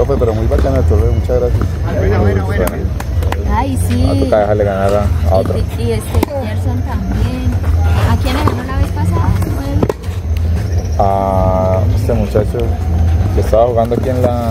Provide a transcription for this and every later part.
profe, pero muy bacana el torneo, muchas gracias. Bueno. Ay, sí. Ah, toca dejarle ganar a otro. Y Gerson también. ¿A quién le ganó la vez pasada? A este muchacho que estaba jugando aquí en la...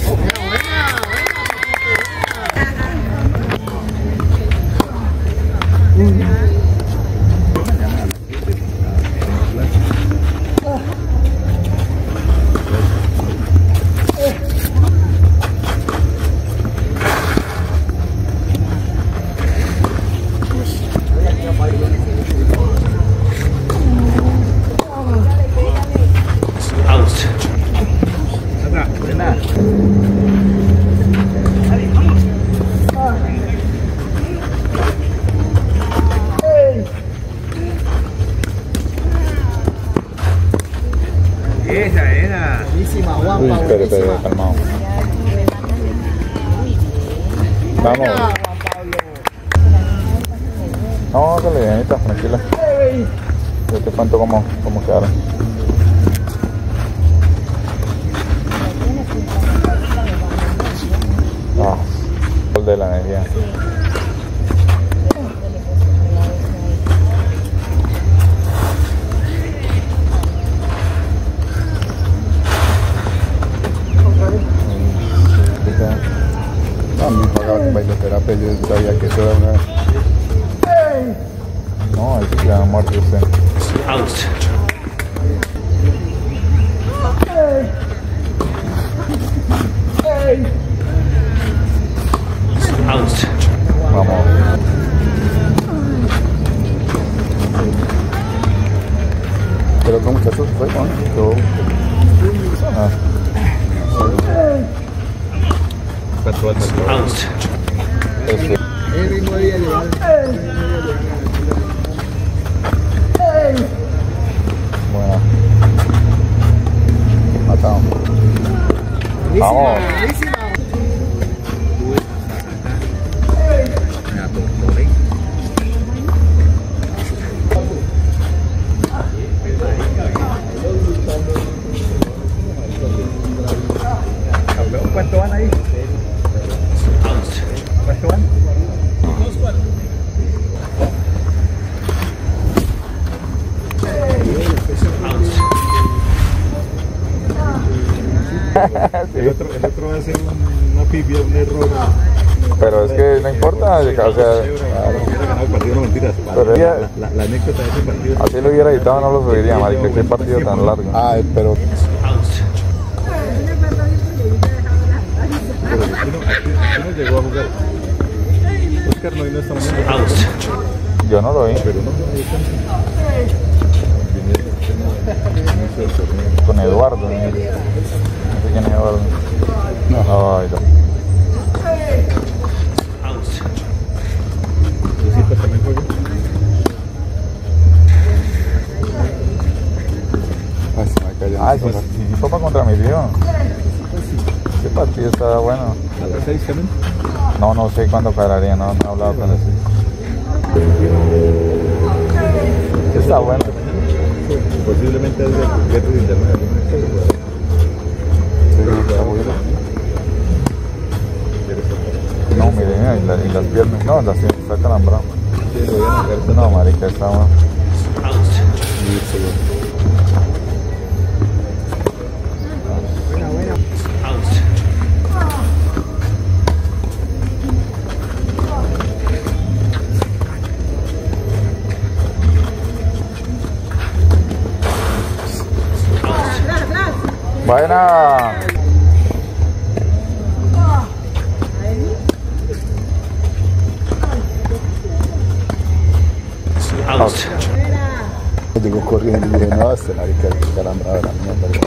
Esa era. Buenísima, Juan. Uy, espere, calmado. Vamos. No, dale, Anita, tranquila. Yo te cuento cómo quedaron. Ah, gol de la energía. A mí pagaba con bailoterapia, yo sabía que eso era una... No, ahí sí queda muerto usted. Vamos. Pero con muchachos fue, ¿no? Ese. Bueno. Matamos. Vamos. ¿Cuánto van ahí? ¿Cuánto van? Sí. El otro va a ser una pipia, un error. Pero es que no importa, o sea, Hubiera ganado el partido, no mentiras. Pero La anécdota de ese partido. así lo hubiera editado no lo subiría, marica, qué partido tan largo. Ay, pero... ¿Cómo llegó a jugar? Oscar no vino esta mañana. Yo no lo vi. Pero no, Con Eduardo. No sé quién es Eduardo. no. Ay, no. ¿Lucita también juega? Ay, se me cayó. Ah, sí, Copa contra mi tío. Ese partido está bueno. ¿A las 6 también? No sé cuándo pararía, no he hablado con él. Está bueno. Posiblemente es de completo de internet. No, mire, y las piernas, no, las está calambrado. No, marica, está bueno. Buena. Llegó corriendo y dije, no, este marica es calambrado la mierda.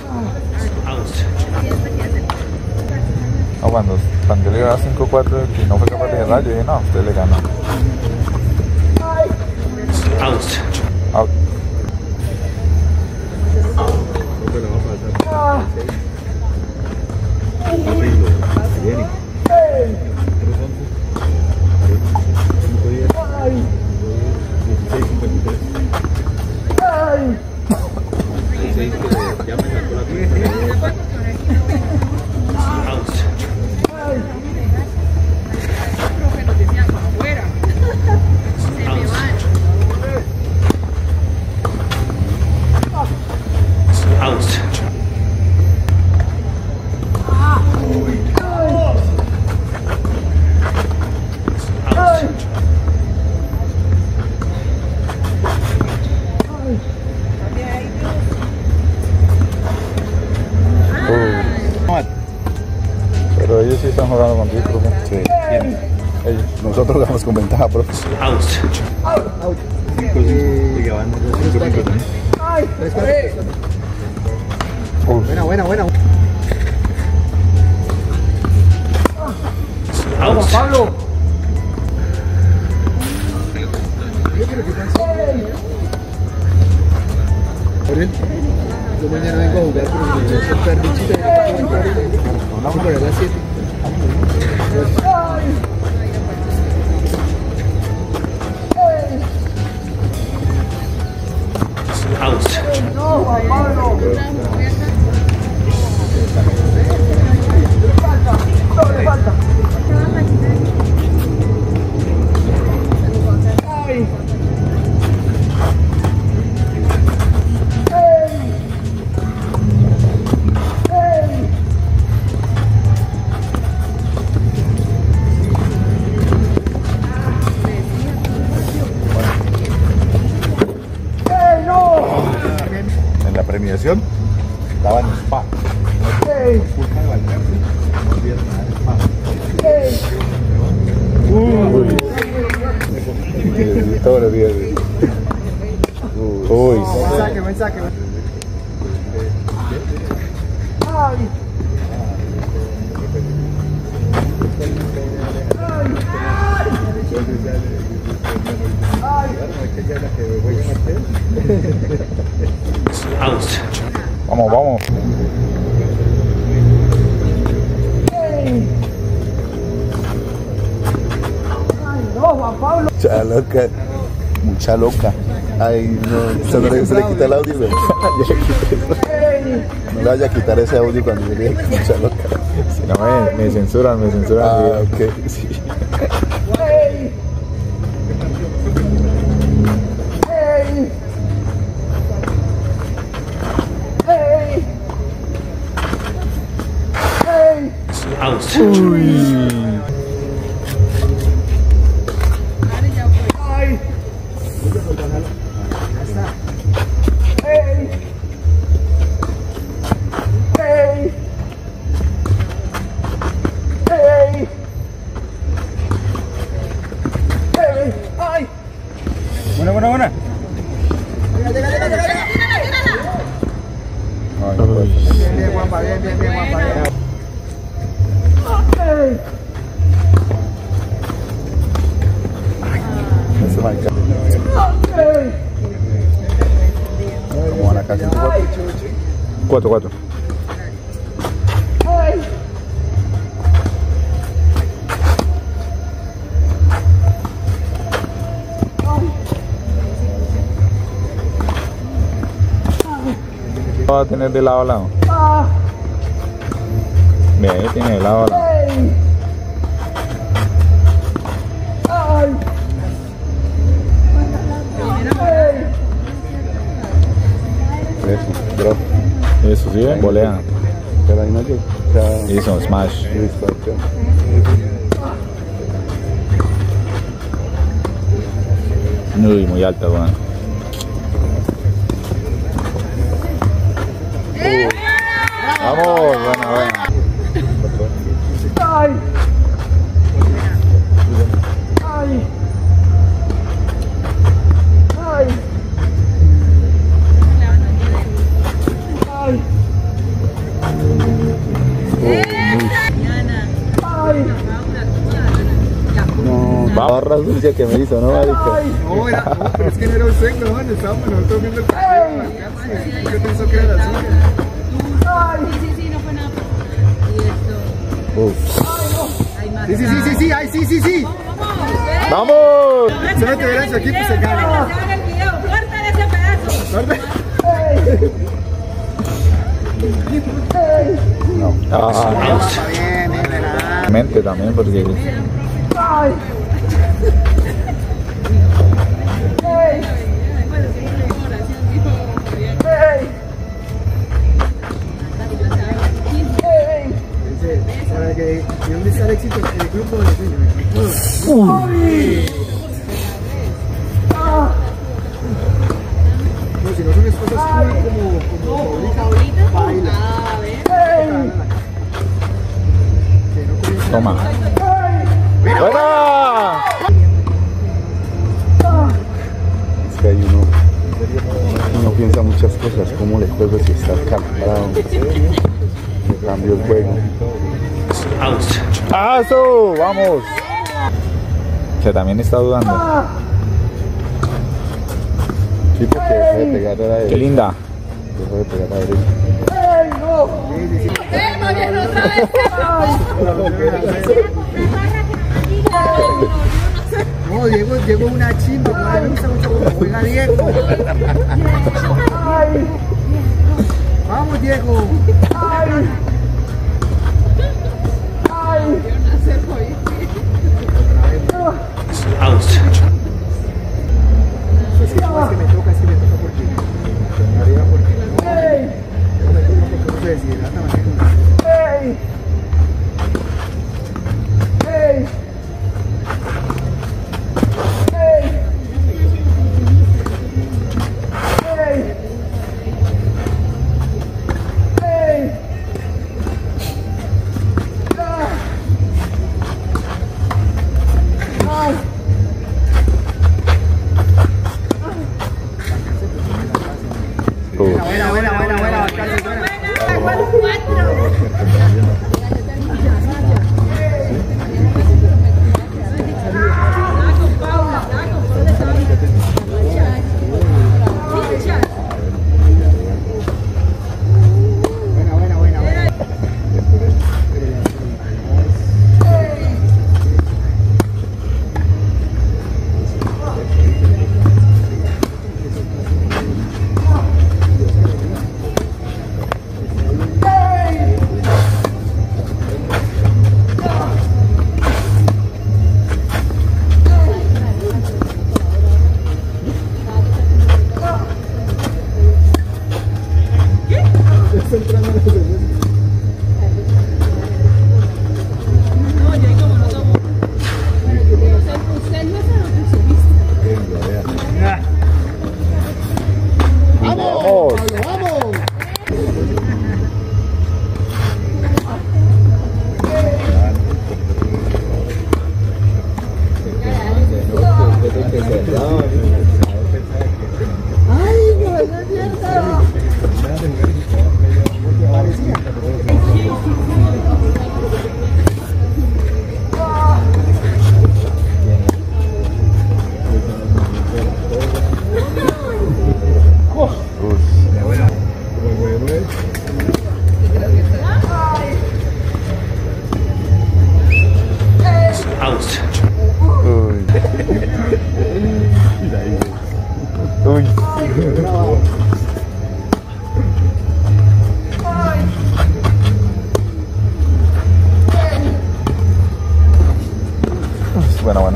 No, cuando le iba a 5-4 y no fue capaz de cerrar, yo dije, no, usted le ganó. Out. están jugando contigo, profe. Sí. Ellos. Nosotros ganamos con ventaja, profe. Out. Y van 5-4 también. Buena, buena, buena. Vamos, Pablo. Yo mañana vengo a jugar, pero el perdichito vamos por las 7. No, Juan Pablo. Le falta. En la premiación daban spa. Todos los días. Uy. Buen saque. Vamos, vamos. No, Juan Pablo. Mucha loca. Mucha loca. Ay, no. Se le quita el audio, güey. No le vaya a quitar ese audio cuando llegue. Mucha loca. Si no me censuran, me censuran. Ah, ok. Sí. Uy. Buena. Ay, no puedo. Bien, Juanpa, bien, Juanpa, bien. Eso va a caer. ¿Cómo van acá? 4-4. Va a tener de lado a lado. Bien, ahí tiene de lado a lado. Eso, bro. Eso sí, volea. Pero ahí no llega. Hizo smash. Listo, ok. Uy, muy alta, weón. Vamos, buena. Barras dulce que me hizo, ¿no, marica? No, pero es que no era un seco, no, estábamos nosotros viendo el partido. Yo pensé que era la suya. Sí, no fue nada. Y esto. Sí, ay, sí. ¡Vamos! Se me tuviera en su equipo y se gana. No. Bien, Mente también, porque... Para que ¿de dónde está el éxito en el grupo de no, si no son cosas como Paulita, baila. Toma. ¡Buena! Es que hay uno piensa muchas cosas, cómo le juego si está calmado. En cambio el juego. ¡Aso! ¡Vamos! Que también está dudando. Sí, porque dejó de pegar a la derecha. ¡Qué linda! Dejó de pegar a la derecha. ¡Ey, no! No, llegó una chimba, no me gusta mucho cómo juega Diego. Vamos, Diego. Es que me toca porque arriba porque no me toca porque no se deshidrata más. Bueno.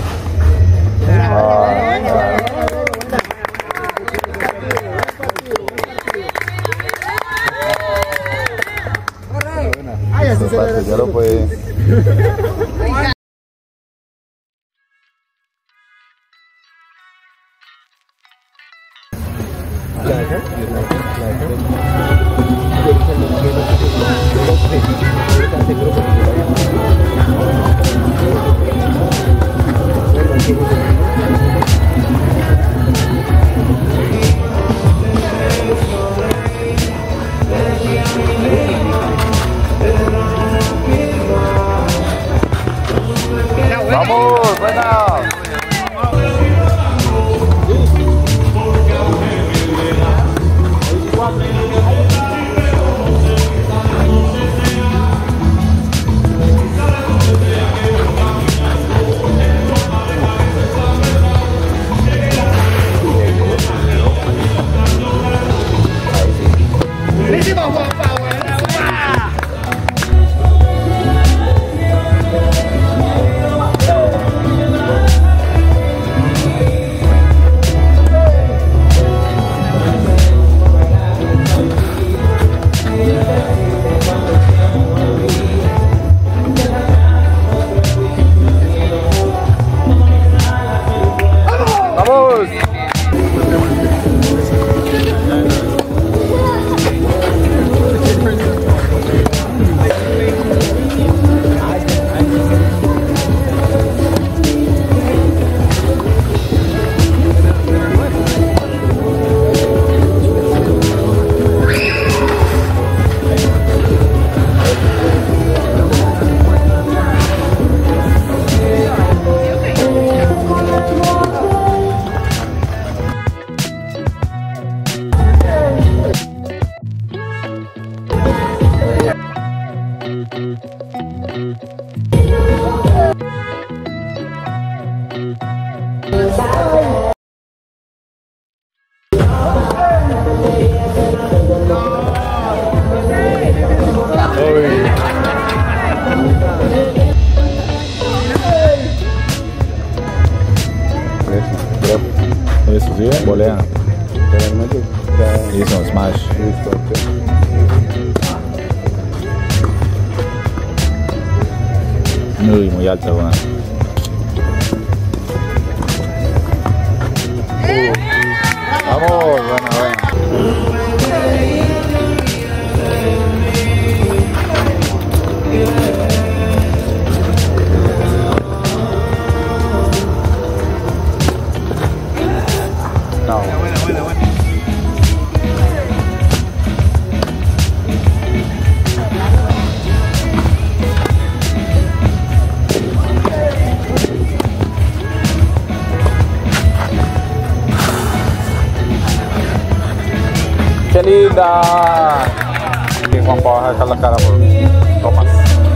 Ya lo puede. ¡Vamos! ¡Buena! Eso, ¿sí? Volea. Realmente está Hizo smash. listo. Muy alta, weón. Vamos, buena. No. Buena. ¡Qué linda! Y Juan Pablo va a dejar la cara por Tomás.